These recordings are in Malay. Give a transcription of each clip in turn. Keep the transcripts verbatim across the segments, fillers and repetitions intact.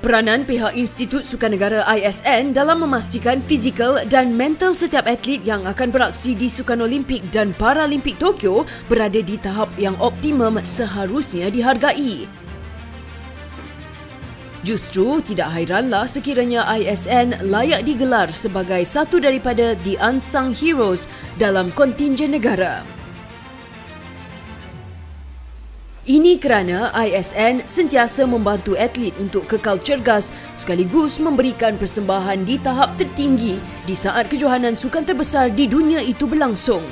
Peranan pihak Institut Sukan Negara I S N dalam memastikan fizikal dan mental setiap atlet yang akan beraksi di Sukan Olimpik dan Paralimpik Tokyo berada di tahap yang optimum seharusnya dihargai. Justru tidak hairanlah sekiranya I S N layak digelar sebagai satu daripada the unsung heroes dalam kontingen negara. Ini kerana I S N sentiasa membantu atlet untuk kekal cergas sekaligus memberikan persembahan di tahap tertinggi di saat kejohanan sukan terbesar di dunia itu berlangsung.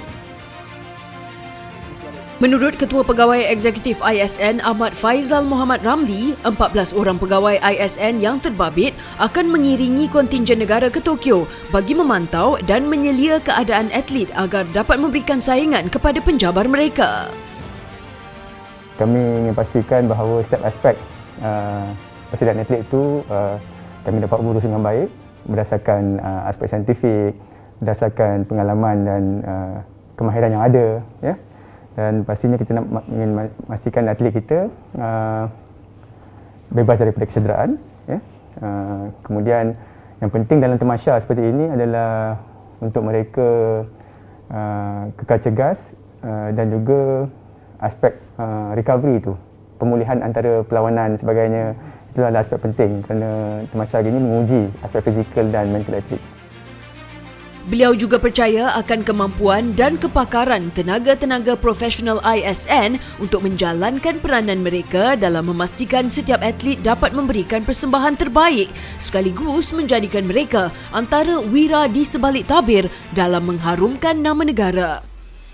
Menurut Ketua Pegawai Eksekutif I S N Ahmad Faizal Muhammad Ramli, empat belas orang pegawai I S N yang terbabit akan mengiringi kontingen negara ke Tokyo bagi memantau dan menyelia keadaan atlet agar dapat memberikan saingan kepada penjabar mereka. Kami ingin pastikan bahawa setiap aspek uh, persediaan atlet itu uh, kami dapat urus dengan baik berdasarkan uh, aspek saintifik, berdasarkan pengalaman dan uh, kemahiran yang ada, ya. Dan pastinya kita nak ingin memastikan atlet kita uh, bebas daripada kecederaan, ya. Uh, kemudian yang penting dalam tamasya seperti ini adalah untuk mereka uh, kekal cergas uh, dan juga aspek uh, recovery itu, pemulihan antara perlawanan sebagainya, itu adalah aspek penting kerana tamasya ini menguji aspek fizikal dan mental atlet. Beliau juga percaya akan kemampuan dan kepakaran tenaga-tenaga profesional I S N untuk menjalankan peranan mereka dalam memastikan setiap atlet dapat memberikan persembahan terbaik sekaligus menjadikan mereka antara wira di sebalik tabir dalam mengharumkan nama negara.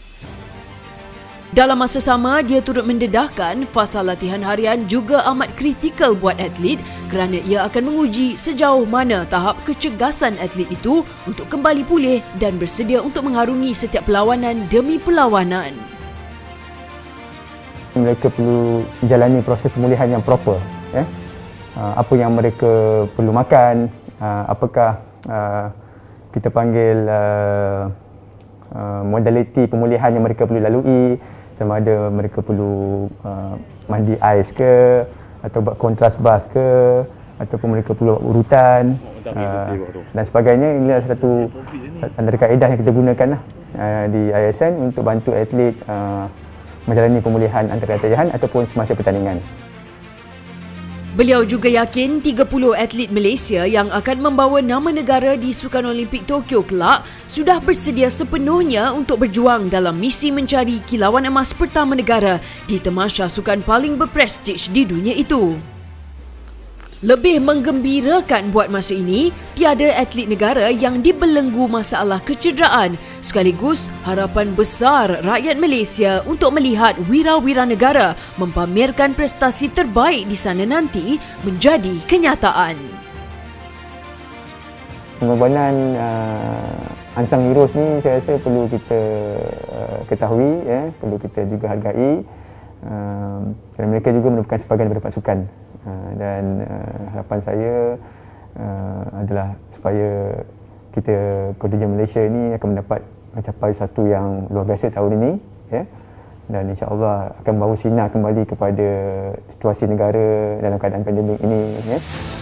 Dalam masa sama, dia turut mendedahkan fasa latihan harian juga amat kritikal buat atlet kerana ia akan menguji sejauh mana tahap kecergasan atlet itu untuk kembali pulih dan bersedia untuk mengharungi setiap perlawanan demi perlawanan. Mereka perlu jalani proses pemulihan yang proper, ya. Apa yang mereka perlu makan, apakah kita panggil modaliti pemulihan yang mereka perlu lalui, sama ada mereka perlu uh, mandi ais ke, atau buat kontras bas ke, ataupun mereka perlu buat urutan uh, dan sebagainya. Ini adalah satu antara kaedah yang kita gunakan lah, uh, di I S N untuk bantu atlet uh, menjalani pemulihan antara latihan ataupun semasa pertandingan. Beliau juga yakin tiga puluh atlet Malaysia yang akan membawa nama negara di Sukan Olimpik Tokyo kelak sudah bersedia sepenuhnya untuk berjuang dalam misi mencari kilauan emas pertama negara di tamasya sukan paling berprestij di dunia itu. Lebih menggembirakan buat masa ini, tiada atlet negara yang dibelenggu masalah kecederaan sekaligus harapan besar rakyat Malaysia untuk melihat wira-wira negara mempamerkan prestasi terbaik di sana nanti menjadi kenyataan. Pengorbanan uh, unsung heroes ni saya rasa perlu kita uh, ketahui, ya, perlu kita juga hargai. Uh, kerana mereka juga merupakan sebahagian daripada pasukan. Uh, dan uh, harapan saya uh, adalah supaya kita kontingen Malaysia ini akan mendapat mencapai satu yang luar biasa tahun ini, ya, dan insya-Allah akan membawa sinar kembali kepada situasi negara dalam keadaan pandemik ini, ya.